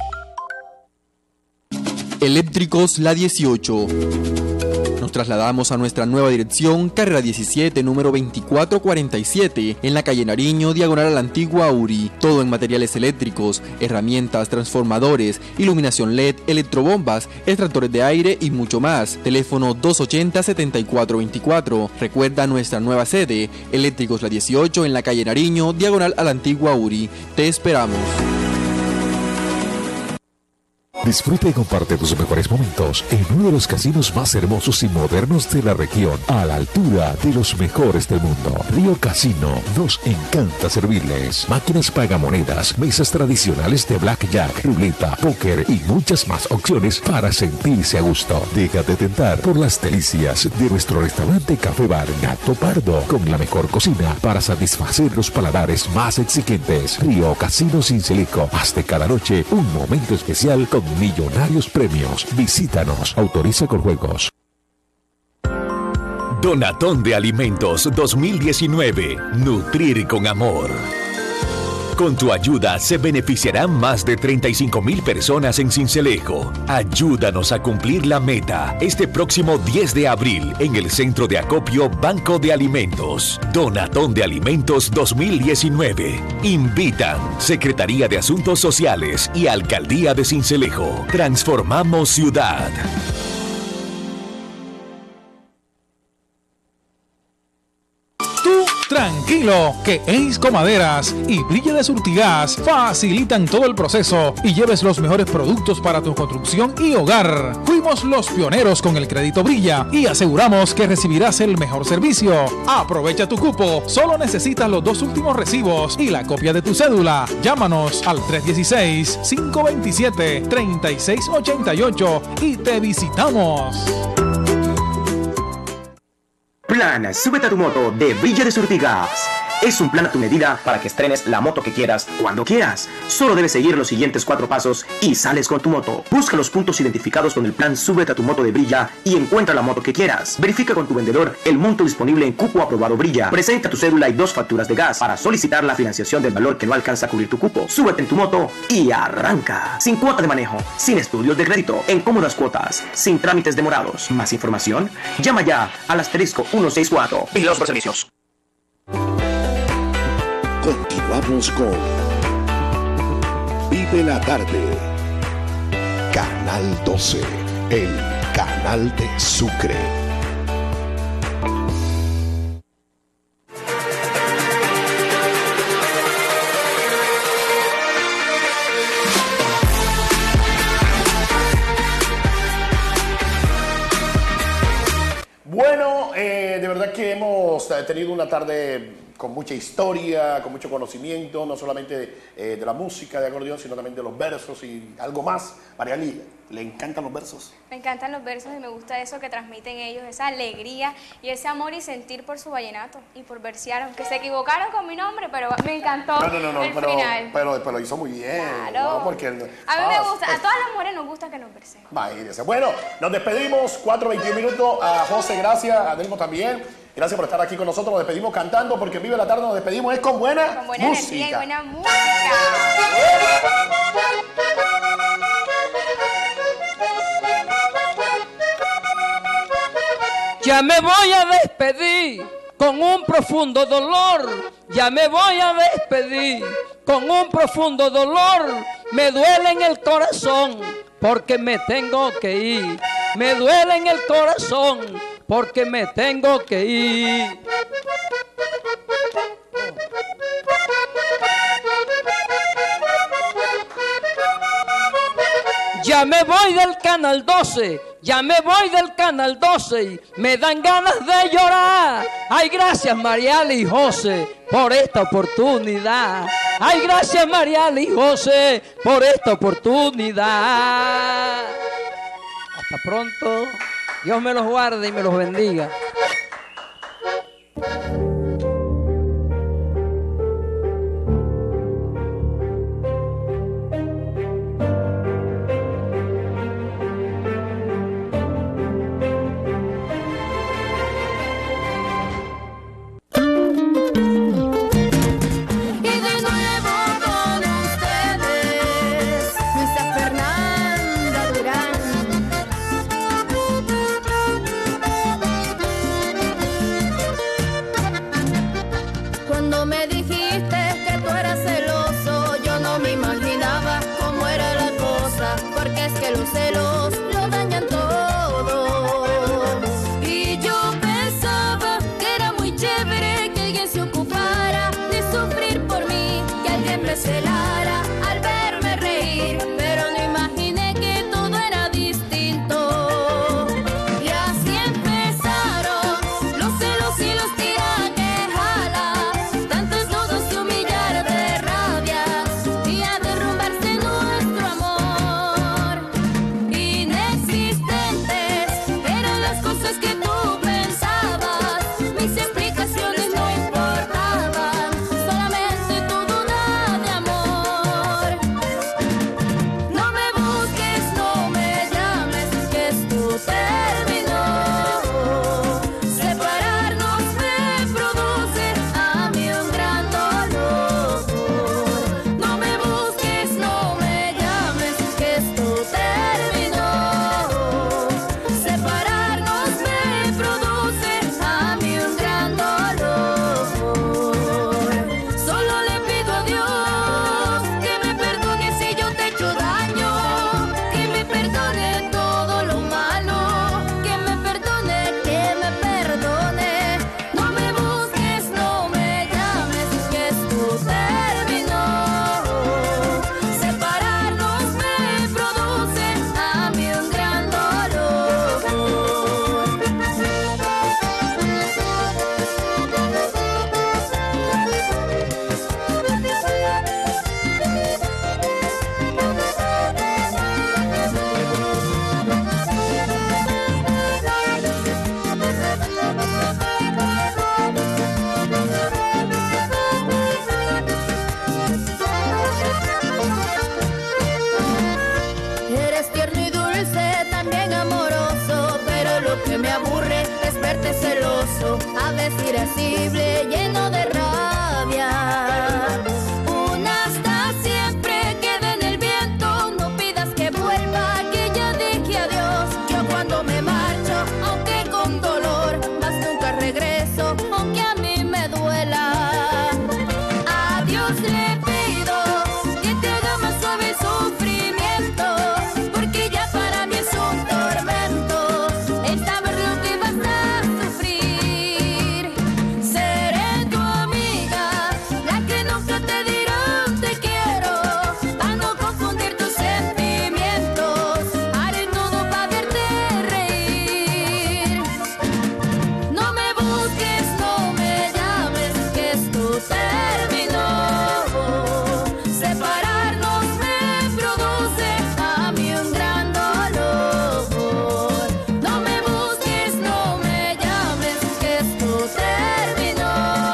Eléctricos La dieciocho. Nos trasladamos a nuestra nueva dirección, carrera diecisiete, número veinticuatro cuarenta y siete, en la calle Nariño, diagonal a la antigua Auri. Todo en materiales eléctricos, herramientas, transformadores, iluminación L E D, electrobombas, extractores de aire y mucho más. Teléfono dos ochenta, setenta y cuatro veinticuatro. Recuerda nuestra nueva sede, Eléctricos La dieciocho, en la calle Nariño, diagonal a la antigua Auri. Te esperamos. Disfruta y comparte tus mejores momentos en uno de los casinos más hermosos y modernos de la región, a la altura de los mejores del mundo. Río Casino, nos encanta servirles. Máquinas pagamonedas, mesas tradicionales de blackjack, ruleta, póker y muchas más opciones para sentirse a gusto. Déjate tentar por las delicias de nuestro restaurante Café Bar Gato Pardo, con la mejor cocina para satisfacer los paladares más exigentes. Río Casino Sincelejo, haz de cada noche un momento especial con millonarios premios. Visítanos. Autoriza con juegos. Donatón de Alimentos dos mil diecinueve. Nutrir con amor. Con tu ayuda se beneficiarán más de treinta y cinco mil personas en Sincelejo. Ayúdanos a cumplir la meta este próximo diez de abril en el Centro de Acopio Banco de Alimentos. Donatón de Alimentos dos mil diecinueve. Invitan Secretaría de Asuntos Sociales y Alcaldía de Sincelejo. Transformamos ciudad. Tranquilo, que Eisco Maderas y Brilla de Surtigas facilitan todo el proceso y lleves los mejores productos para tu construcción y hogar. Fuimos los pioneros con el crédito Brilla y aseguramos que recibirás el mejor servicio. Aprovecha tu cupo, solo necesitas los dos últimos recibos y la copia de tu cédula. Llámanos al tres uno seis, cinco dos siete, tres seis ocho ocho y te visitamos. Plan Súbete a tu moto de Brilla de Surtigas. Es un plan a tu medida para que estrenes la moto que quieras, cuando quieras. Solo debes seguir los siguientes cuatro pasos y sales con tu moto. Busca los puntos identificados con el plan Súbete a tu moto de Brilla y encuentra la moto que quieras. Verifica con tu vendedor el monto disponible en cupo aprobado Brilla. Presenta tu cédula y dos facturas de gas para solicitar la financiación del valor que no alcanza a cubrir tu cupo. Súbete en tu moto y arranca. Sin cuota de manejo, sin estudios de crédito, en cómodas cuotas, sin trámites demorados. Más información, llama ya al asterisco ciento sesenta y cuatro y los servicios. Continuamos con Vive la Tarde. Canal doce, el canal de Sucre. Bueno, eh, de verdad que hemos tenido una tarde con mucha historia, con mucho conocimiento, no solamente eh, de la música de acordeón, sino también de los versos y algo más. Mariali, ¿le encantan los versos? Me encantan los versos y me gusta eso que transmiten ellos, esa alegría y ese amor y sentir por su vallenato y por versear, aunque se equivocaron con mi nombre, pero me encantó no, no, no, no, el pero, final. Pero, pero lo hizo muy bien. Claro. ¿No? Porque, a mí ah, me gusta, a todas las mujeres nos gusta que nos verseen. Imagínense. Bueno, nos despedimos, cuatro veintiún minutos. A José, gracias, a Delmo también. Gracias por estar aquí con nosotros. Nos despedimos cantando porque en Vive la Tarde nos despedimos es con buena, con buena música. energía y buena música. Ya me voy a despedir con un profundo dolor. Ya me voy a despedir con un profundo dolor. Me duele en el corazón porque me tengo que ir. Me duele en el corazón porque me tengo que ir. Ya me voy del Canal doce, ya me voy del Canal doce y me dan ganas de llorar. Ay, gracias Mariali y José por esta oportunidad. Ay, gracias Mariali y José por esta oportunidad. Hasta pronto. Dios me los guarde y me los bendiga. verte celoso, a veces irascible, lleno de rabia. Una hasta siempre queda en el viento, no pidas que vuelva, que ya dije adiós. Yo cuando me marcho, aunque con dolor, más nunca regreso, aunque a mí me duela. A Dios le pido que te haga más suave el sufrimiento, porque ya para mí es un tormento el saber lo que vas a sufrir. Seré tu amiga, la que nunca te dirá te quiero, a no confundir tus sentimientos. Haré todo para verte reír. No me busques, no me llames, que esto terminó. Separarnos me produce a mí un gran dolor. No me busques, no me llames, que esto terminó.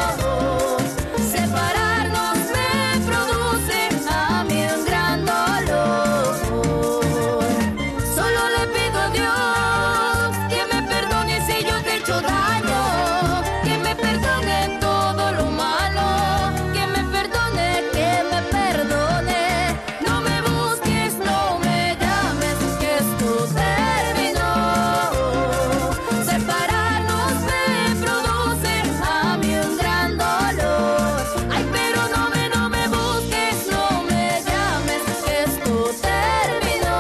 Separarnos me produce a mí un gran dolor. Solo le pido a Dios que me perdone si yo te he hecho daño, que me perdone todo lo malo, que me perdone, que me perdone. No me busques, no me llames, que esto terminó. Separarnos me produce a mí un gran dolor. Ay, pero no me, no me busques, no me llames, que esto terminó.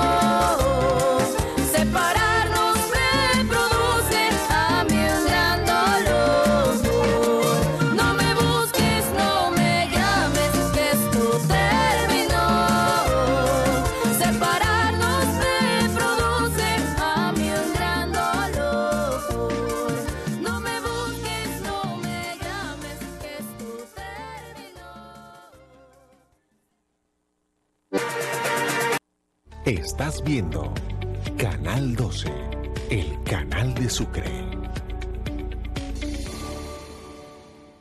Separarnos me produce a mí un gran dolor. No me busques, no me llames, que esto terminó. Separarnos me produce a mí un gran dolor. No me busques, no me llames, que esto terminó. Estás viendo Canal doce, el canal de Sucre.